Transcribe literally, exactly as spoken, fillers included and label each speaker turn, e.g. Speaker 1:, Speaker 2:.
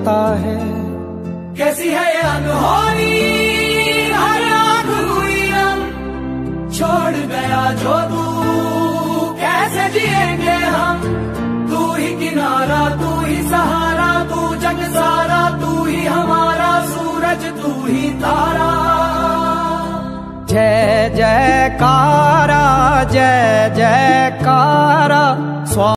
Speaker 1: होता है।
Speaker 2: कैसी है ये अनहोनी हर आँख हुई हम, छोड़ गया जो तू कैसे जिएंगे हम। तू ही किनारा तू ही सहारा, तू जग सारा तू ही हमारा, सूरज तू ही तारा।
Speaker 1: जय जयकारा जय जयकारा